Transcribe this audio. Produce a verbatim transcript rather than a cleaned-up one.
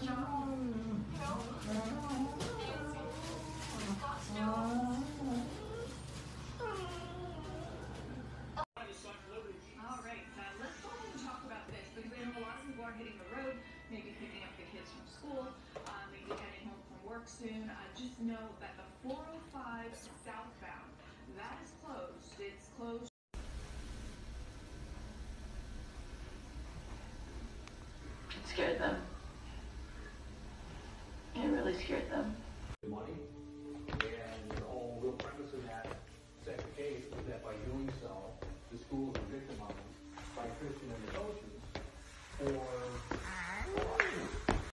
Alright, uh, let's go ahead and talk about this because I know a lot of people are hitting the road, maybe picking up the kids from school, uh, maybe heading home from work soon. Uh, just know that the four oh five southbound, that is closed. It's closed. It scared them.